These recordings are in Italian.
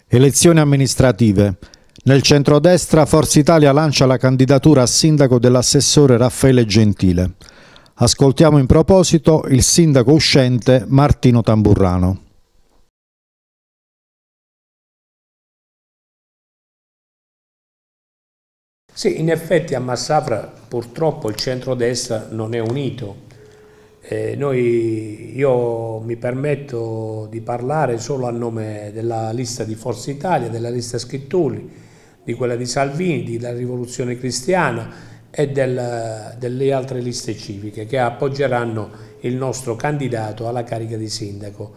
Elezioni amministrative. Nel centrodestra Forza Italia lancia la candidatura a sindaco dell'assessore Raffaele Gentile. Ascoltiamo in proposito il sindaco uscente Martino Tamburrano. Sì, in effetti a Massafra purtroppo il centrodestra non è unito. Io mi permetto di parlare solo a nome della lista di Forza Italia, della lista Scritturi, di quella di Salvini, della Rivoluzione Cristiana e delle altre liste civiche che appoggeranno il nostro candidato alla carica di sindaco.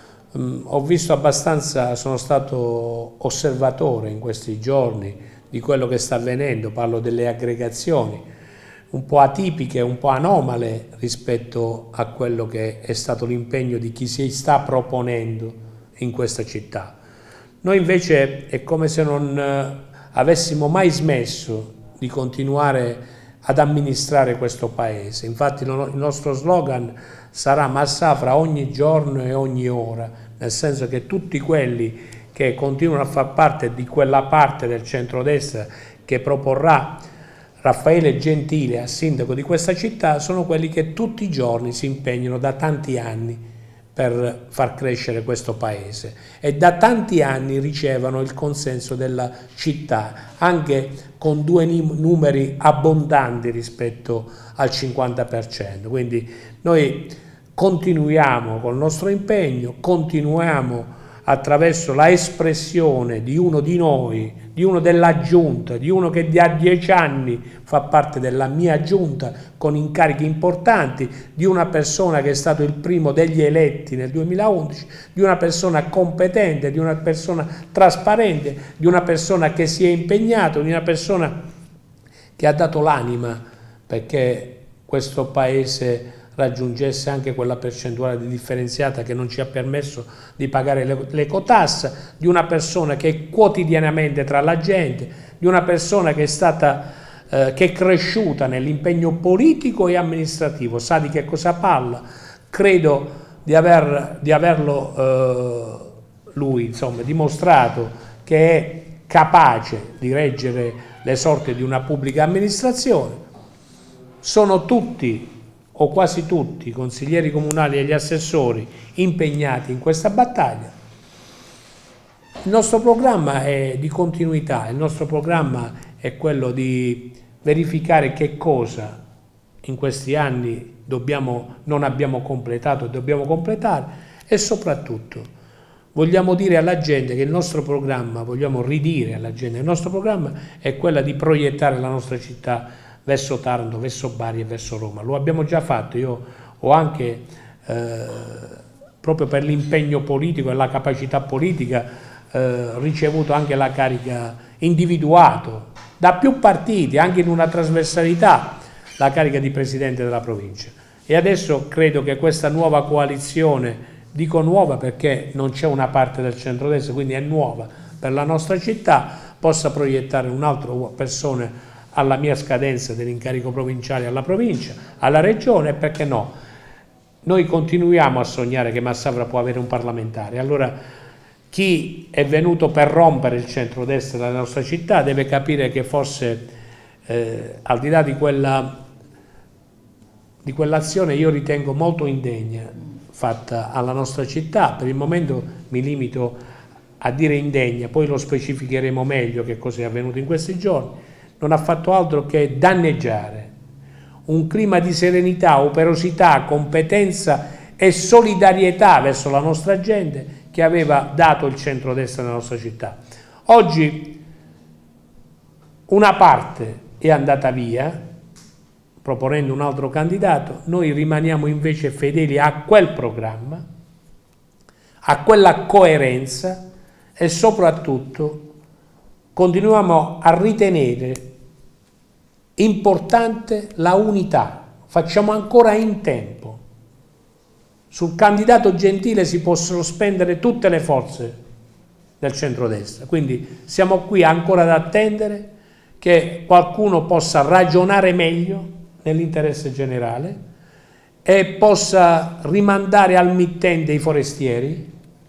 Ho visto abbastanza, sono stato osservatore in questi giorni di quello che sta avvenendo, parlo delle aggregazioni un po' atipiche, un po' anomale rispetto a quello che è stato l'impegno di chi si sta proponendo in questa città. Noi invece è come se non avessimo mai smesso di continuare ad amministrare questo paese. Infatti il nostro slogan sarà Massafra ogni giorno e ogni ora, nel senso che tutti quelli che continuano a far parte di quella parte del centrodestra che proporrà Raffaele Gentile a sindaco di questa città sono quelli che tutti i giorni si impegnano da tanti anni per far crescere questo paese e da tanti anni ricevono il consenso della città, anche con due numeri abbondanti rispetto al 50%. Quindi noi continuiamo col nostro impegno, continuiamo attraverso la espressione di uno di noi, di uno della giunta, di uno che da 10 anni fa parte della mia giunta con incarichi importanti, di una persona che è stato il primo degli eletti nel 2011, di una persona competente, di una persona trasparente, di una persona che si è impegnato, di una persona che ha dato l'anima perché questo paese raggiungesse anche quella percentuale di differenziata che non ci ha permesso di pagare l'ecotassa, di una persona che è quotidianamente tra la gente, di una persona che è stata che è cresciuta nell'impegno politico e amministrativo, sa di che cosa parla. Credo di averlo lui insomma dimostrato che è capace di reggere le sorti di una pubblica amministrazione. Sono tutti o quasi tutti i consiglieri comunali e gli assessori impegnati in questa battaglia. Il nostro programma è di continuità, il nostro programma è quello di verificare che cosa in questi anni non abbiamo completato e dobbiamo completare e soprattutto vogliamo dire alla gente che il nostro programma, vogliamo ridire alla gente, il nostro programma è quello di proiettare la nostra città verso Taranto, verso Bari e verso Roma. Lo abbiamo già fatto, io ho anche, proprio per l'impegno politico e la capacità politica, ricevuto anche la carica, individuato da più partiti, anche in una trasversalità, la carica di Presidente della provincia. E adesso credo che questa nuova coalizione, dico nuova perché non c'è una parte del centrodestra, quindi è nuova per la nostra città, possa proiettare un'altra persona alla mia scadenza dell'incarico provinciale alla provincia, alla regione e perché no. Noi continuiamo a sognare che Massafra può avere un parlamentare, allora chi è venuto per rompere il centrodestra della nostra città deve capire che forse al di là di quell'azione io ritengo molto indegna fatta alla nostra città, per il momento mi limito a dire indegna, poi lo specificheremo meglio che cosa è avvenuto in questi giorni. Non ha fatto altro che danneggiare un clima di serenità, operosità, competenza e solidarietà verso la nostra gente che aveva dato il centrodestra nella nostra città. Oggi una parte è andata via, proponendo un altro candidato, noi rimaniamo invece fedeli a quel programma, a quella coerenza e soprattutto continuiamo a ritenere importante la unità, facciamo ancora in tempo. Sul candidato Gentile si possono spendere tutte le forze del centrodestra, quindi siamo qui ancora ad attendere che qualcuno possa ragionare meglio nell'interesse generale e possa rimandare al mittente i forestieri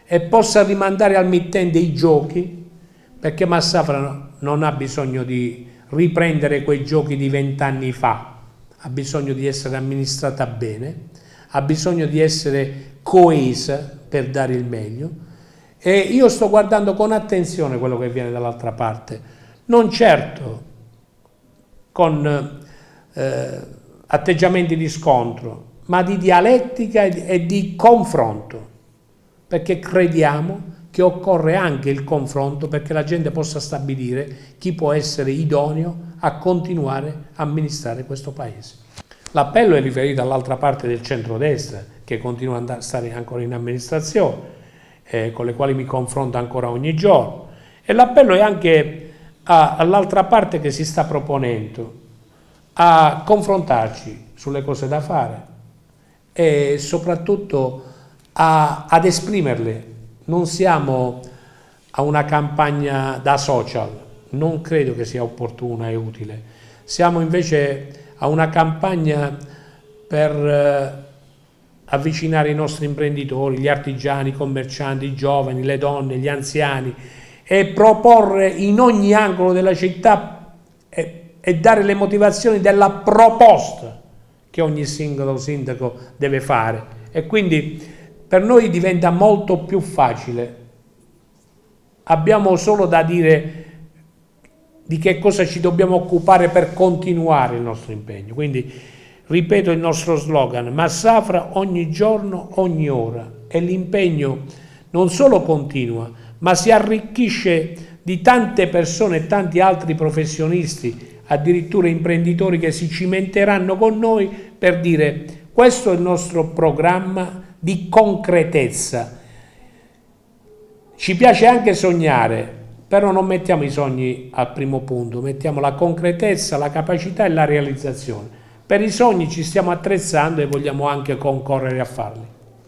e possa rimandare al mittente i giochi, perché Massafra non ha bisogno di riprendere quei giochi di 20 anni fa, ha bisogno di essere amministrata bene, ha bisogno di essere coesa per dare il meglio, e io sto guardando con attenzione quello che viene dall'altra parte, non certo con atteggiamenti di scontro, ma di dialettica e di confronto, perché crediamo che occorre anche il confronto perché la gente possa stabilire chi può essere idoneo a continuare a amministrare questo Paese. L'appello è riferito all'altra parte del centrodestra, che continua a stare ancora in amministrazione, con le quali mi confronto ancora ogni giorno, e l'appello è anche all'altra parte che si sta proponendo a confrontarci sulle cose da fare e soprattutto ad esprimerle. Non siamo a una campagna da social, non credo che sia opportuna e utile, siamo invece a una campagna per avvicinare i nostri imprenditori, gli artigiani, i commercianti, i giovani, le donne, gli anziani, e proporre in ogni angolo della città e dare le motivazioni della proposta che ogni singolo sindaco deve fare. E quindi per noi diventa molto più facile, abbiamo solo da dire di che cosa ci dobbiamo occupare per continuare il nostro impegno. Quindi ripeto il nostro slogan: Massafra ogni giorno, ogni ora, e l'impegno non solo continua, ma si arricchisce di tante persone e tanti altri professionisti, addirittura imprenditori che si cimenteranno con noi per dire: questo è il nostro programma di concretezza. Ci piace anche sognare, però non mettiamo i sogni al primo punto, mettiamo la concretezza, la capacità e la realizzazione. Per i sogni ci stiamo attrezzando e vogliamo anche concorrere a farli.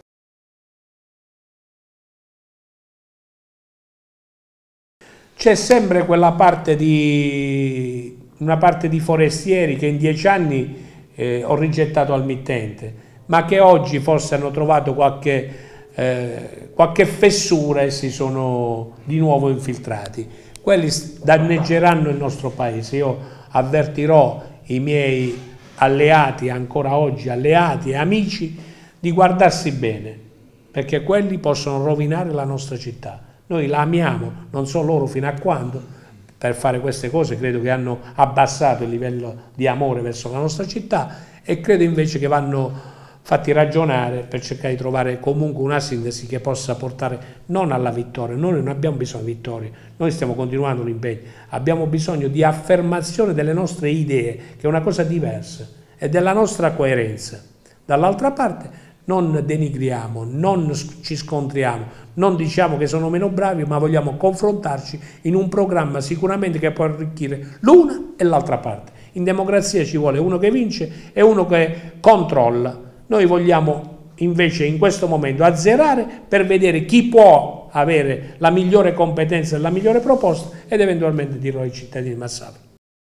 C'è sempre quella parte una parte di forestieri che in 10 anni ho rigettato al mittente, ma che oggi forse hanno trovato qualche fessura e si sono di nuovo infiltrati. Quelli danneggeranno il nostro Paese. Io avvertirò i miei alleati, ancora oggi alleati e amici, di guardarsi bene, perché quelli possono rovinare la nostra città. Noi la amiamo, non so loro fino a quando, per fare queste cose credo che hanno abbassato il livello di amore verso la nostra città, e credo invece che vanno fatti ragionare per cercare di trovare comunque una sintesi che possa portare non alla vittoria. Noi non abbiamo bisogno di vittorie, noi stiamo continuando l'impegno, abbiamo bisogno di affermazione delle nostre idee, che è una cosa diversa, e della nostra coerenza. Dall'altra parte non denigriamo, non ci scontriamo, non diciamo che sono meno bravi, ma vogliamo confrontarci in un programma sicuramente che può arricchire l'una e l'altra parte. In democrazia ci vuole uno che vince e uno che controlla. Noi vogliamo invece in questo momento azzerare per vedere chi può avere la migliore competenza e la migliore proposta, ed eventualmente dirlo ai cittadini di Massafra.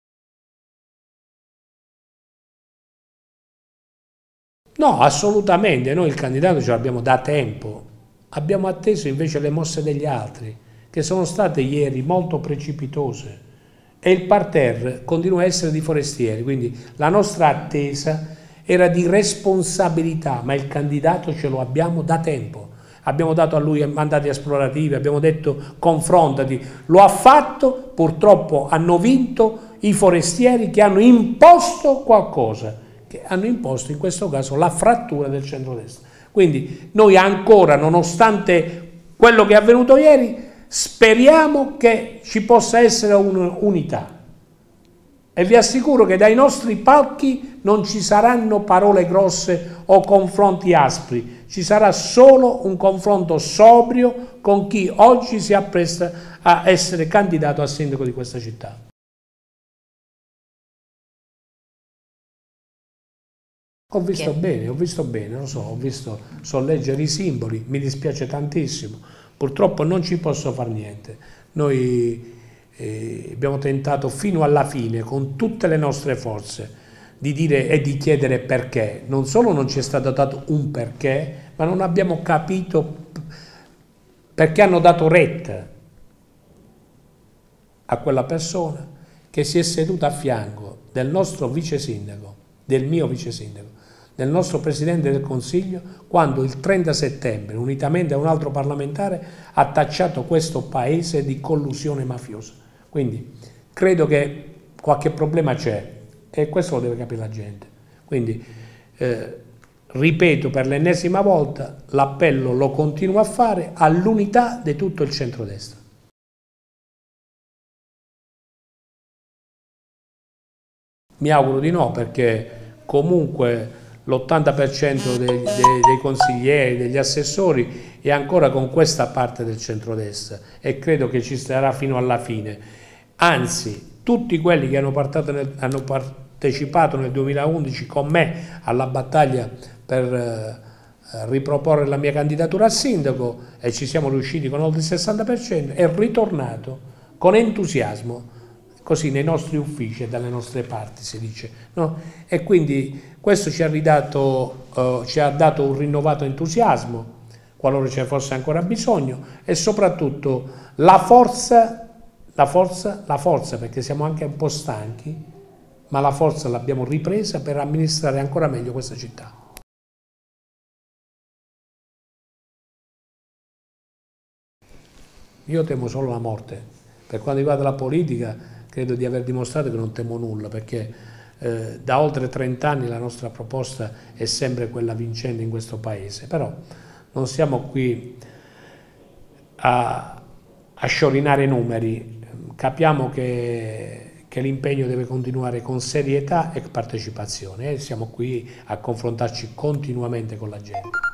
No, assolutamente, noi il candidato ce l'abbiamo da tempo, abbiamo atteso invece le mosse degli altri, che sono state ieri molto precipitose, e il parterre continua a essere di forestieri, quindi la nostra attesa era di responsabilità, ma il candidato ce lo abbiamo da tempo. Abbiamo dato a lui mandati esplorativi, abbiamo detto confrontati, lo ha fatto, purtroppo hanno vinto i forestieri che hanno imposto qualcosa, che hanno imposto in questo caso la frattura del centrodestra. Quindi noi ancora, nonostante quello che è avvenuto ieri, speriamo che ci possa essere un'unità. E vi assicuro che dai nostri palchi non ci saranno parole grosse o confronti aspri, ci sarà solo un confronto sobrio con chi oggi si appresta a essere candidato a sindaco di questa città. Ho visto bene, lo so, so leggere i simboli, mi dispiace tantissimo, purtroppo non ci posso fare niente. Noi abbiamo tentato fino alla fine, con tutte le nostre forze, di dire e di chiedere perché. Non solo non ci è stato dato un perché, ma non abbiamo capito perché hanno dato retta a quella persona che si è seduta a fianco del nostro vice sindaco, del mio vice sindaco, del nostro Presidente del Consiglio, quando il 30 settembre, unitamente a un altro parlamentare, ha tacciato questo paese di collusione mafiosa. Quindi credo che qualche problema c'è e questo lo deve capire la gente. Quindi ripeto per l'ennesima volta, l'appello lo continuo a fare all'unità di tutto il centrodestra. Mi auguro di no, perché comunque l'80% dei consiglieri, degli assessori è ancora con questa parte del centrodestra e credo che ci starà fino alla fine. Anzi, tutti quelli che hanno partecipato nel 2011 con me alla battaglia per riproporre la mia candidatura a sindaco, e ci siamo riusciti con oltre il 60%, è ritornato con entusiasmo così nei nostri uffici e dalle nostre parti, si dice, no? E quindi questo ci ha dato un rinnovato entusiasmo, qualora ce ne fosse ancora bisogno, e soprattutto la forza, perché siamo anche un po' stanchi, ma la forza l'abbiamo ripresa per amministrare ancora meglio questa città. Io temo solo la morte. Per quanto riguarda la politica, credo di aver dimostrato che non temo nulla, perché da oltre 30 anni la nostra proposta è sempre quella vincente in questo Paese, però non siamo qui a sciorinare numeri, capiamo che l'impegno deve continuare con serietà e partecipazione e siamo qui a confrontarci continuamente con la gente.